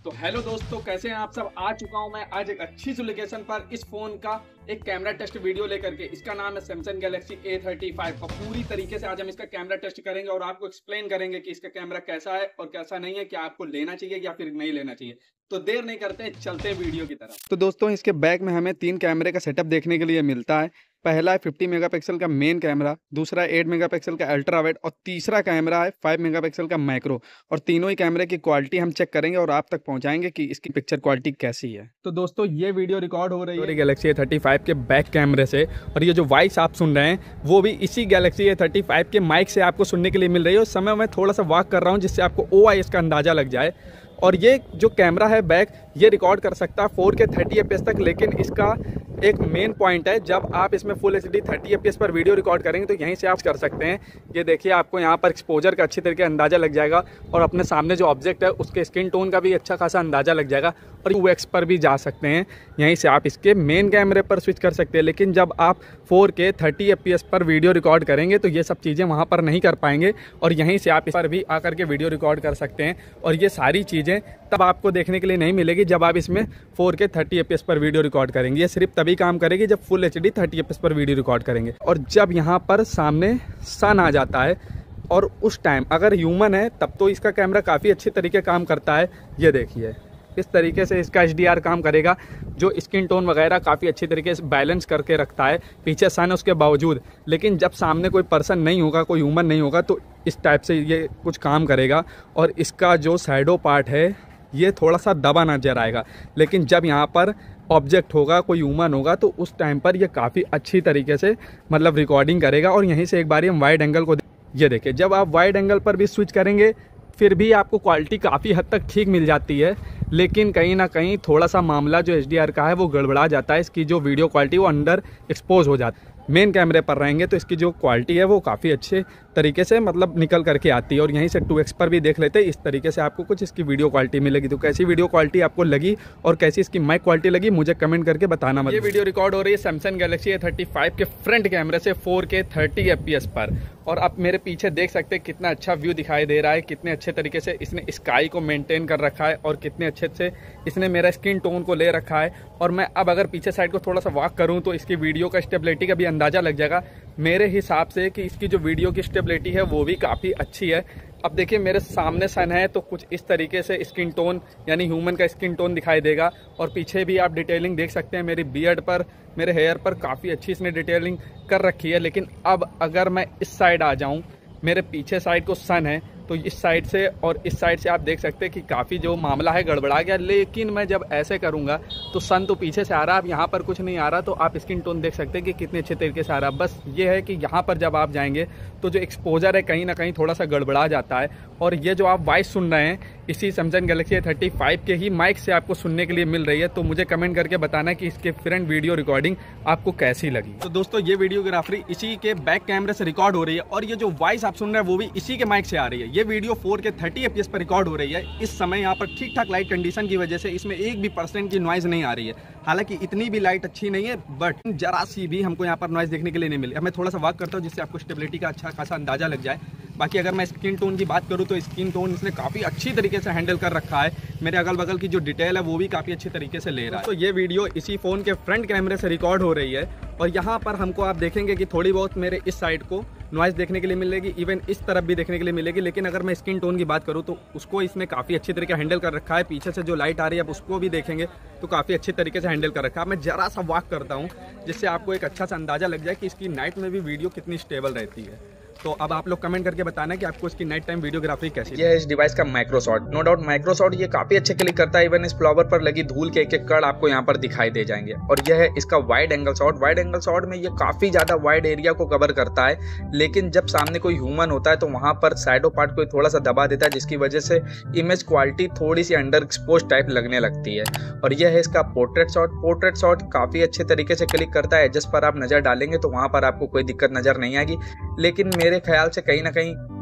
तो हेलो दोस्तों, कैसे हैं आप सब। आ चुका हूं मैं आज एक अच्छी सी लोकेशन पर इस फोन का एक कैमरा टेस्ट वीडियो लेकर के। इसका नाम है सैमसंग गैलेक्सी A35 और पूरी तरीके से आज हम इसका कैमरा टेस्ट करेंगे और आपको एक्सप्लेन करेंगे कि इसका कैमरा कैसा है और कैसा नहीं है, क्या आपको लेना चाहिए या फिर नहीं लेना चाहिए। तो देर नहीं करते, चलते हैं वीडियो की तरफ। तो दोस्तों, इसके बैक में हमें 3 कैमरे का सेटअप देखने के लिए मिलता है। पहला है 50 मेगापिक्सल का मेन कैमरा, दूसरा 8 मेगापिक्सल का अल्ट्रा वाइड और तीसरा कैमरा है 5 मेगापिक्सल का मैक्रो। और तीनों ही कैमरे की क्वालिटी हम चेक करेंगे और आप तक पहुंचाएंगे कि इसकी पिक्चर क्वालिटी कैसी है। तो दोस्तों, ये वीडियो रिकॉर्ड हो रही है गैलेक्सी A35 के बैक कैमरे से, और ये जो वॉइस आप सुन रहे हैं वो भी इसी गैलेक्सी A35 के माइक से आपको सुनने के लिए मिल रही है। उस समय मैं थोड़ा सा वॉक कर रहा हूँ जिससे आपको OIS का अंदाज़ा लग जाए। और ये जो कैमरा है बैक, ये रिकॉर्ड कर सकता है 4K 30 FPS तक, लेकिन इसका एक मेन पॉइंट है, जब आप इसमें फुल HD 30 FPS पर वीडियो रिकॉर्ड करेंगे तो यहीं से आप कर सकते हैं। ये देखिए, आपको यहाँ पर एक्सपोजर का अच्छी तरीके अंदाज़ा लग जाएगा और अपने सामने जो ऑब्जेक्ट है उसके स्किन टोन का भी अच्छा खासा अंदाज़ा लग जाएगा। और 2x पर भी जा सकते हैं, यहीं से आप इसके मेन कैमरे पर स्विच कर सकते हैं। लेकिन जब आप 4K 30 FPS पर वीडियो रिकॉर्ड करेंगे तो ये सब चीज़ें वहाँ पर नहीं कर पाएंगे, और यहीं से आप इस पर भी आकर के वीडियो रिकॉर्ड कर सकते हैं। और ये सारी चीज़ें तब आपको देखने के लिए नहीं मिलेगी जब आप इसमें 4K 30 FPS पर वीडियो रिकॉर्ड करेंगे। ये सिर्फ तभी काम करेगी जब फुल HD 30 FPS पर वीडियो रिकॉर्ड करेंगे। और जब यहाँ पर सामने सन आ जाता है और उस टाइम अगर ह्यूमन है तब तो इसका कैमरा काफ़ी अच्छे तरीके काम करता है। ये देखिए, इस तरीके से इसका HDR काम करेगा, जो स्किन टोन वगैरह काफ़ी अच्छी तरीके से बैलेंस करके रखता है। पीछे सन है उसके बावजूद, लेकिन जब सामने कोई पर्सन नहीं होगा, कोई ह्यूमन नहीं होगा, तो इस टाइप से ये कुछ काम करेगा। और इसका जो शैडो पार्ट है ये थोड़ा सा दबा नजर आएगा, लेकिन जब यहाँ पर ऑब्जेक्ट होगा, कोई ह्यूमन होगा, तो उस टाइम पर ये काफ़ी अच्छी तरीके से मतलब रिकॉर्डिंग करेगा। और यहीं से एक बार हम वाइड एंगल को ये देखिए, जब आप वाइड एंगल पर भी स्विच करेंगे फिर भी आपको क्वालिटी काफ़ी हद तक ठीक मिल जाती है, लेकिन कहीं ना कहीं थोड़ा सा मामला जो HDR का है वो गड़बड़ा जाता है। इसकी जो वीडियो क्वालिटी वो अंडर एक्सपोज हो जाती है। मेन कैमरे पर रहेंगे तो इसकी जो क्वालिटी है वो काफ़ी अच्छे तरीके से मतलब निकल करके आती है। और यहीं से 2x पर भी देख लेते हैं, इस तरीके से आपको कुछ इसकी वीडियो क्वालिटी मिलेगी। तो कैसी वीडियो क्वालिटी आपको लगी और कैसी इसकी माइक क्वालिटी लगी, मुझे कमेंट करके बताना मत। ये वीडियो रिकॉर्ड हो रही है सैमसंग गैलेक्सी A35 के फ्रंट कैमरे से 4K 30 FPS पर। और आप मेरे पीछे देख सकते हैं कितना अच्छा व्यू दिखाई दे रहा है, कितने अच्छे तरीके से इसने स्काई को मेंटेन कर रखा है और कितने अच्छे से इसने मेरा स्किन टोन को ले रखा है। और मैं अब अगर पीछे साइड को थोड़ा सा वॉक करूं तो इसकी वीडियो का स्टेबिलिटी का भी अंदाज़ा लग जाएगा मेरे हिसाब से कि इसकी जो वीडियो की स्टेबिलिटी है वो भी काफ़ी अच्छी है। अब देखिए, मेरे सामने सन है तो कुछ इस तरीके से स्किन टोन यानी ह्यूमन का स्किन टोन दिखाई देगा। और पीछे भी आप डिटेलिंग देख सकते हैं, मेरी बियर्ड पर, मेरे हेयर पर काफ़ी अच्छी इसने डिटेलिंग कर रखी है। लेकिन अब अगर मैं इस साइड आ जाऊं, मेरे पीछे साइड को सन है तो इस साइड से और इस साइड से आप देख सकते हैं कि काफ़ी जो मामला है गड़बड़ा गया। लेकिन मैं जब ऐसे करूंगा तो सन तो पीछे से आ रहा है, अब यहाँ पर कुछ नहीं आ रहा, तो आप स्किन टोन देख सकते हैं कि कितने अच्छे तरीके से आ रहा है। बस ये है कि यहाँ पर जब आप जाएंगे तो जो एक्सपोजर है कहीं ना कहीं थोड़ा सा गड़बड़ा जाता है। और ये जो आप वॉइस सुन रहे हैं इसी सैमसंग गैलेक्सी A35 के ही माइक से आपको सुनने के लिए मिल रही है। तो मुझे कमेंट करके बताना कि इसके फ्रंट वीडियो रिकॉर्डिंग आपको कैसी लगी। तो दोस्तों, ये वीडियोग्राफी इसी के बैक कैमरे से रिकॉर्ड हो रही है और ये जो वॉइस आप सुन रहे हैं वो भी इसी के माइक से आ रही है। ये वीडियो 4K 30 FPS पर रिकॉर्ड हो रही है। इस समय यहाँ पर ठीक ठाक लाइट कंडीशन की वजह से इसमें 1% की नॉइज नहीं आ रही है। हालांकि इतनी भी लाइट अच्छी नहीं है, बट जरा सी भी हमको यहाँ पर नॉइज देखने के लिए नहीं मिली। अब मैं थोड़ा सा वॉक करता हूँ जिससे आपको स्टेबिलिटी का अच्छा खासा अंदाजा लग जाए। बाकी अगर मैं स्किन टोन की बात करूँ तो स्किन टोन इसने काफ़ी अच्छी तरीके से हैंडल कर रखा है। मेरे अगल बगल की जो डिटेल है वो भी काफ़ी अच्छी तरीके से ले रहा है। तो ये वीडियो इसी फ़ोन के फ्रंट कैमरे से रिकॉर्ड हो रही है। और यहाँ पर हमको आप देखेंगे कि थोड़ी बहुत मेरे इस साइड को नॉइज़ देखने के लिए मिलेगी, इवन इस तरफ भी देखने के लिए मिलेगी। लेकिन अगर मैं स्किन टोन की बात करूँ तो उसको इसने काफ़ी अच्छी तरीके हैंडल कर रखा है। पीछे से जो लाइट आ रही है आप उसको भी देखेंगे तो काफ़ी अच्छी तरीके से हैंडल कर रखा है। मैं जरा सा वॉक करता हूँ जिससे आपको एक अच्छा सा अंदाज़ा लग जाए कि इसकी नाइट में भी वीडियो कितनी स्टेबल रहती है। तो अब आप लोग कमेंट करके बताना कि आपको इसकी नाइट टाइम वीडियोग्राफी कैसी। ये है इस डिवाइस का micro shot. No doubt micro shot ये काफी अच्छे क्लिक करता है। इवन इस फ्लावर पर लगी धूल के एक कण आपको यहाँ पर दिखाई दे जाएंगे। और यह है इसका wide angle shot. Wide angle shot में ये काफी ज्यादा वाइड एरिया को कवर करता है, लेकिन जब सामने कोई ह्यूमन होता है तो वहां पर शैडो पार्ट को थोड़ा सा दबा देता है, जिसकी वजह से इमेज क्वालिटी थोड़ी सी अंडर एक्सपोज टाइप लगने लगती है। और यह है इसका पोर्ट्रेट शॉट। पोर्ट्रेट शॉट काफी अच्छे तरीके से क्लिक करता है। जिस पर आप नजर डालेंगे तो वहां पर आपको कोई दिक्कत नजर नहीं आएगी। लेकिन मेरे ख्याल से कहीं ना कहीं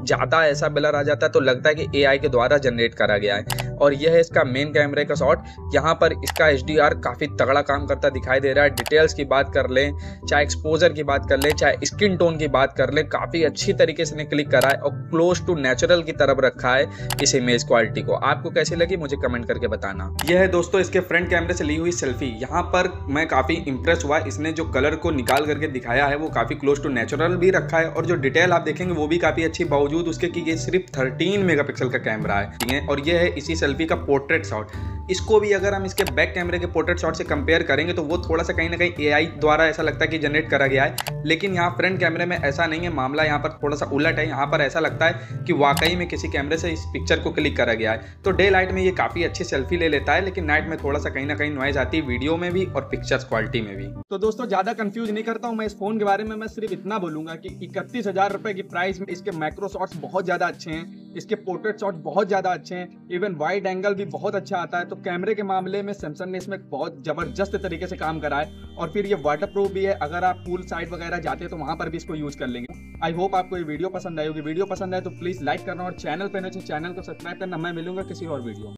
ज़्यादा ऐसा ब्लर आ जाता है तो लगता है कि AI के द्वारा जनरेट करा गया है। और यह है इसका मेन कैमरे का शॉट। यहाँ पर इसका HDR काफ़ी तगड़ा काम करता दिखाई दे रहा है। डिटेल्स की बात कर लें, चाहे एक्सपोजर की बात कर लें, चाहे स्किन टोन की बात कर लें, काफ़ी अच्छी तरीके से क्लिक करा है और क्लोज टू नेचुरल की तरफ रखा है इस इमेज क्वालिटी को। आपको कैसी लगी मुझे कमेंट करके बताना। यह है दोस्तों इसके फ्रंट कैमरे से ली हुई सेल्फी। यहाँ पर मैं काफ़ी इंप्रेस हुआ। इसने जो कलर को निकाल करके दिखाया है वो काफ़ी क्लोज टू नेचुरल भी रखा है और जो डिटेल आप देखेंगे वो भी काफ़ी अच्छी, बावजूद उसके कि ये सिर्फ 13 मेगापिक्सल का कैमरा है। और ये है इसी सेल्फी का पोर्ट्रेट शॉट। इसको भी अगर हम इसके बैक कैमरे के पोर्ट्रेट शॉट से कंपेयर करेंगे तो वो थोड़ा सा कहीं ना कहीं AI द्वारा ऐसा लगता है कि जनरेट करा गया है, लेकिन यहाँ फ्रंट कैमरे में ऐसा नहीं है। मामला यहाँ पर थोड़ा सा उलट है। यहाँ पर ऐसा लगता है कि वाकई में किसी कैमरे से इस पिक्चर को क्लिक करा गया है। तो डे लाइट में ये काफ़ी अच्छी सेल्फी ले लेता है, लेकिन नाइट में थोड़ा सा कहीं ना कहीं नॉइज आती है वीडियो में भी और पिक्चर्स क्वालिटी में भी। तो दोस्तों ज़्यादा कंफ्यूज नहीं करता हूँ मैं इस फोन के बारे में। मैं सिर्फ इतना बोलूंगा कि 31,000 रुपए की प्राइस में इसके मैक्रो शॉट्स बहुत ज़्यादा अच्छे हैं, इसके पोर्ट्रेट शॉट्स बहुत ज़्यादा अच्छे हैं, इवन वाइड एंगल भी बहुत अच्छा आता है। तो कैमरे के मामले में सैमसंग ने इसमें बहुत ज़बरदस्त तरीके से काम करा है। और फिर ये वाटरप्रूफ भी है, अगर आप पूल साइड वगैरह जाते हैं तो वहाँ पर भी इसको यूज़ कर लेंगे। आई होप आपको ये वीडियो पसंद आई होगी। वीडियो पसंद आए तो प्लीज़ लाइक करना और चैनल पर नहीं तो चैनल को सब्सक्राइब करना। मैं मिलूंगा किसी और वीडियो।